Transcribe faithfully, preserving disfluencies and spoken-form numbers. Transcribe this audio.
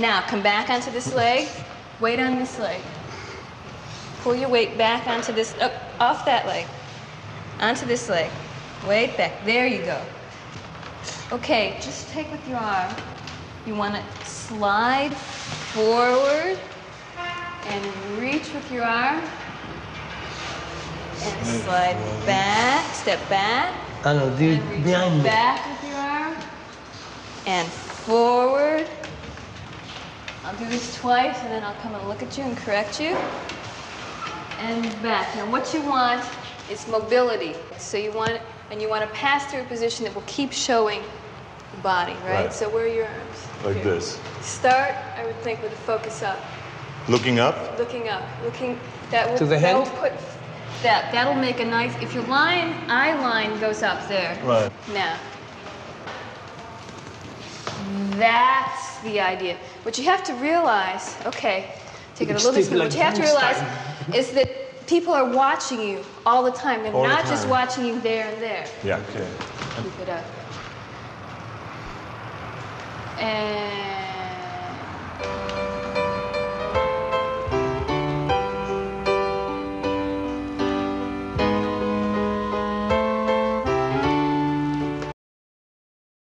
Now, come back onto this leg. Weight on this leg. Pull your weight back onto this, up, off that leg. Onto this leg. Weight back. There you go. Okay, just take with your arm. You want to slide forward and reach with your arm. And slide back, step back. Arnold, do it behind me. Back with your arm. And forward. I'll do this twice and then I'll come and look at you and correct you. And back. Now what you want is mobility. So you want, and you want to pass through a position that will keep showing the body, right? Right. So where are your arms? Like Here. this. Start, I would think, with the focus up. Looking up? Looking up. Looking, that will, To the that will hand? put, that, that'll make a nice, if your line, eye line goes up there. Right. Now, that's the idea. What you have to realize, okay, take it a little bit slower. What you have to realize is that people are watching you all the time. They're All the not just time. watching you there and there. Yeah. Okay. Keep it up. And